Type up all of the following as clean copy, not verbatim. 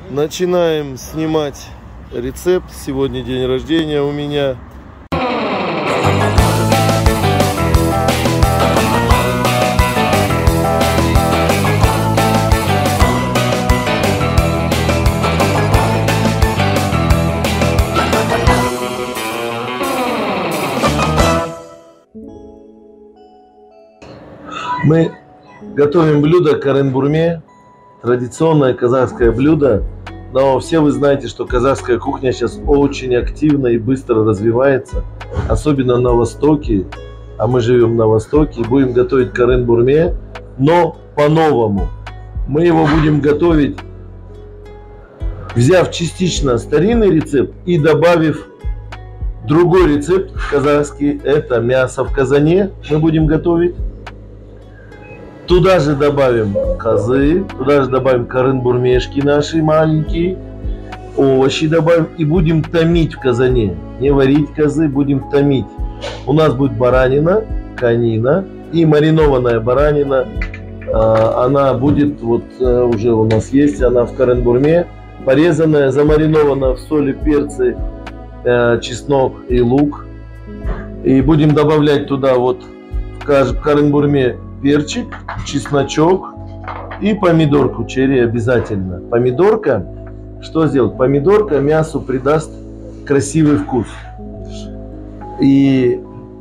Начинаем снимать рецепт. Сегодня день рождения у меня. Мы готовим блюдо карен-бурме, традиционное казахское блюдо. Но все вы знаете, что казахская кухня сейчас очень активно и быстро развивается, особенно на Востоке. А мы живем на Востоке и будем готовить карен-бурме, но по-новому. Мы его будем готовить, взяв частично старинный рецепт и добавив другой рецепт казахский. Это мясо в казане мы будем готовить. Туда же добавим козы, туда же добавим карен-бурмешки наши маленькие, овощи добавим и будем томить в казане. Не варить козы, будем томить. У нас будет баранина, конина и маринованная баранина. Она будет, вот уже у нас есть, она в карен-бурме, порезанная, замаринована в соли, перце, чеснок и лук. И будем добавлять туда вот в карен-бурме перчик, чесночок и помидорку черри обязательно. Помидорка, что сделать? Помидорка мясу придаст красивый вкус. И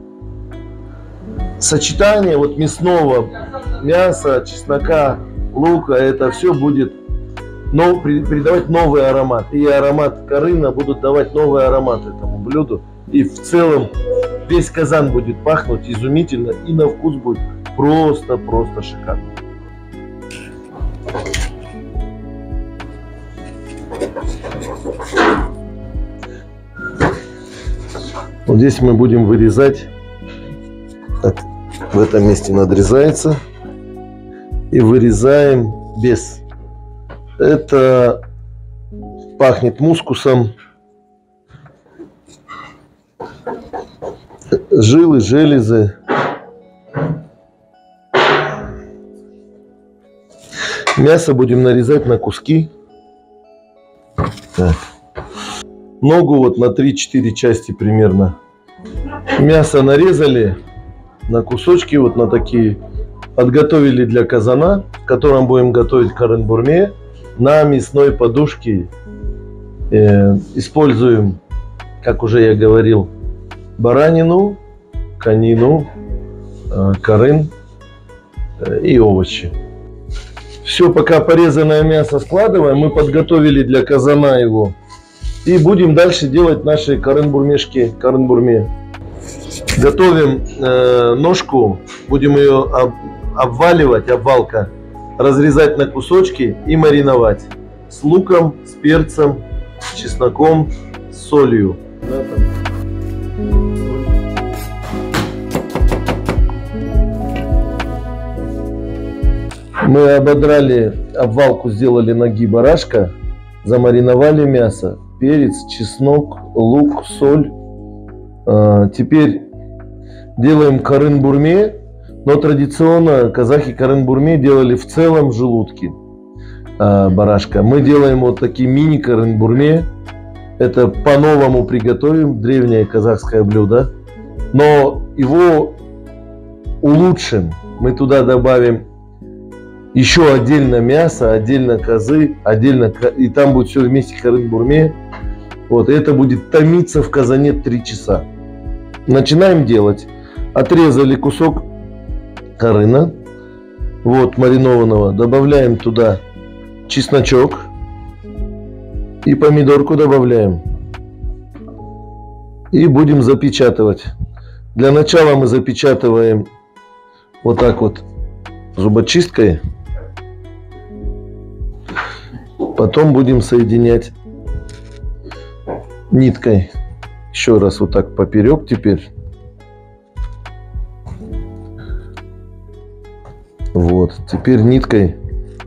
сочетание вот мясного мяса, чеснока, лука, это все будет придавать новый аромат. И аромат карына будут давать новый аромат этому блюду. И в целом весь казан будет пахнуть изумительно и на вкус будет просто шикарно. Вот здесь мы будем вырезать. Так, в этом месте надрезается. И вырезаем без. Это пахнет мускусом. Жилы, железы. Мясо будем нарезать на куски. Так. Ногу вот на 3-4 части примерно. Мясо нарезали на кусочки, вот на такие. Подготовили для казана, в котором будем готовить карен-бурме. На мясной подушке используем, как уже я говорил, баранину, конину, карен и овощи. Все, пока порезанное мясо складываем, мы подготовили для казана его. И будем дальше делать наши карен-бурмешки, карен-бурме. Готовим ножку, будем ее обваливать, обвалка, разрезать на кусочки и мариновать. С луком, с перцем, с чесноком, с солью. Мы ободрали, обвалку сделали ноги барашка, замариновали мясо, перец, чеснок, лук, соль. Теперь делаем карен-бурме, но традиционно казахи карен-бурме делали в целом желудки барашка. Мы делаем вот такие мини-карен-бурме. Это по-новому приготовим, древнее казахское блюдо, но его улучшим. Мы туда добавим еще отдельно мясо, отдельно козы, отдельно, и там будет все вместе карен-бурме. Вот, и это будет томиться в казане 3 часа. Начинаем делать. Отрезали кусок карена, вот, маринованного. Добавляем туда чесночок и помидорку добавляем. И будем запечатывать. Для начала мы запечатываем вот так вот зубочисткой. Потом будем соединять ниткой. Еще раз вот так поперек теперь. Вот, теперь ниткой.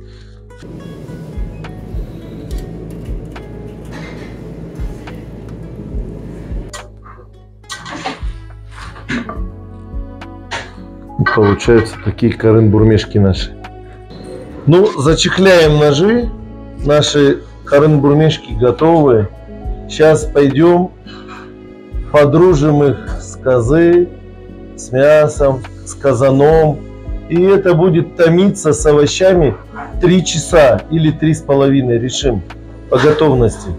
Получаются такие карен-бурмешки наши. Ну, зачехляем ножи. Наши Карын-бурмешки готовы. Сейчас пойдем подружим их с козы, с мясом, с казаном. И это будет томиться с овощами 3 часа или 3,5, решим по готовности.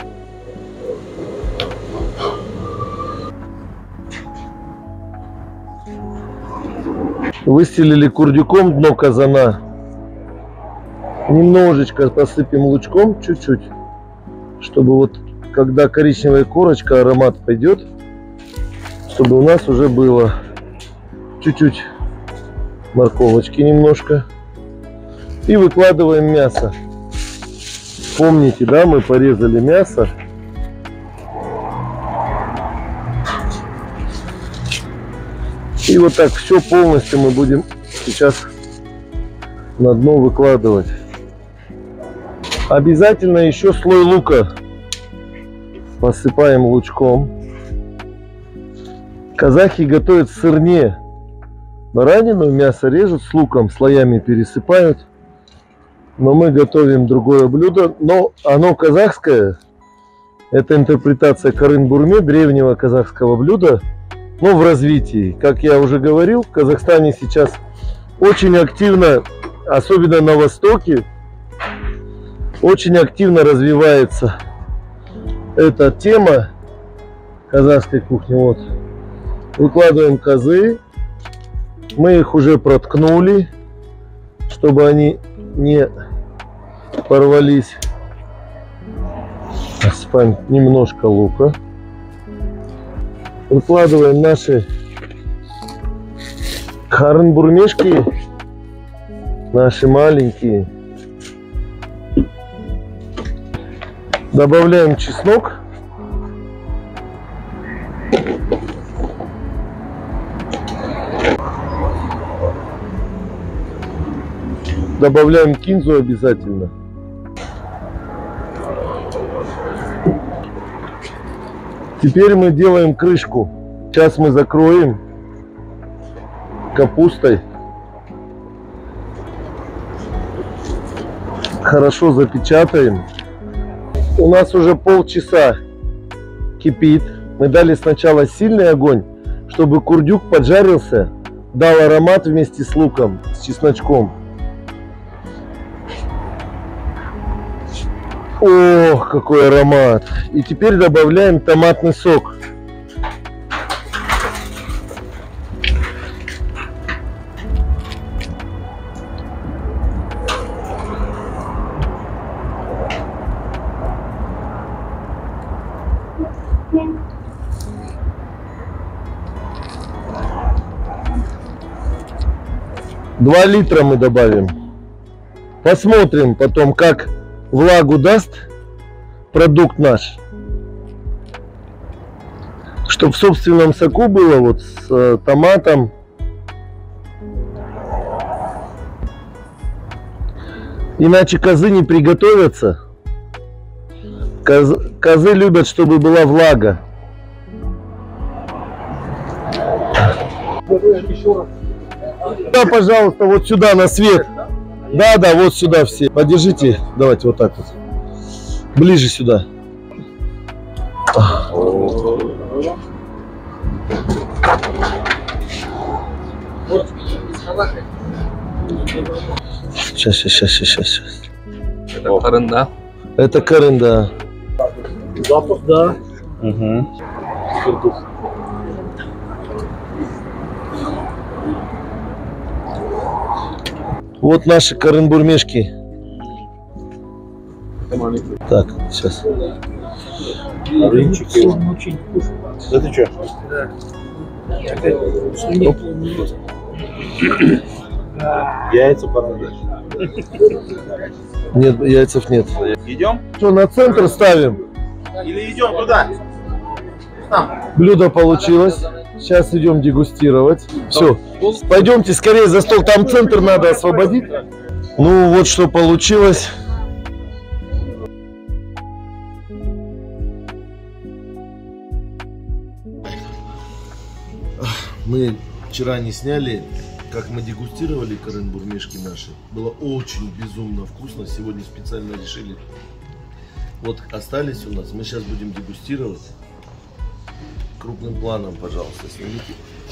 Выстелили курдюком дно казана. Немножечко посыпем лучком, чуть-чуть, чтобы вот когда коричневая корочка, аромат пойдет, чтобы у нас уже было чуть-чуть морковочки немножко. И выкладываем мясо. Помните, да, мы порезали мясо. И вот так все полностью мы будем сейчас на дно выкладывать. Обязательно еще слой лука посыпаем лучком. Казахи готовят сырнее. Баранину мясо режут с луком, слоями пересыпают. Но мы готовим другое блюдо. Но оно казахское. Это интерпретация карын-бурме, древнего казахского блюда. Но в развитии. Как я уже говорил, в Казахстане сейчас очень активно, особенно на востоке, очень активно развивается эта тема казахской кухни. Вот. Выкладываем козы. Мы их уже проткнули, чтобы они не порвались. Посыпаем немножко лука. Выкладываем наши карын-бурмешки, наши маленькие. Добавляем чеснок. Добавляем кинзу обязательно. Теперь мы делаем крышку. Сейчас мы закроем капустой. Хорошо запечатаем. У нас уже полчаса кипит. Мы дали сначала сильный огонь, чтобы курдюк поджарился, дал аромат вместе с луком, с чесночком. Ох, какой аромат! И теперь добавляем томатный сок. Два литра мы добавим. Посмотрим потом, как влагу даст продукт наш. Чтобы в собственном соку было, вот с томатом. Иначе козы не приготовятся. Козы любят, чтобы была влага. Да, пожалуйста, вот сюда на свет. Да, да, вот сюда все. Подержите, давайте вот так вот. Ближе сюда. Сейчас. Это карын, да? Это карын, да. Запах, да. Угу. Вот наши карын-бурмешки. Так, сейчас. Да ты че? Яйца пора. Нет, яйцев нет. Идем? Что, на центр ставим? Или идем туда? Блюдо получилось. Сейчас идем дегустировать. Все, пойдемте скорее за стол. Там центр надо освободить. Ну вот что получилось. Мы вчера не сняли, как мы дегустировали карын-бурмешки наши. Было очень безумно вкусно. Сегодня специально решили Вот остались у нас. Мы сейчас будем дегустировать. Крупным планом, пожалуйста, снимите.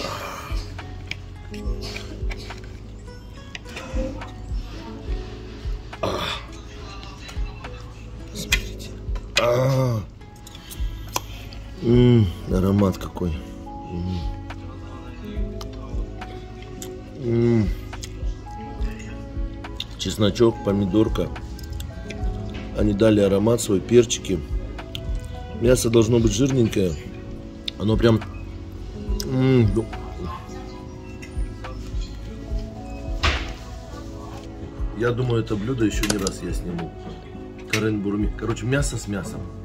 Смотрите. Аромат какой. Чесночок, помидорка. Они дали аромат свой, перчики. Мясо должно быть жирненькое. Оно прям... Я думаю, это блюдо еще не раз я сниму. Карен бурми. Короче, мясо с мясом.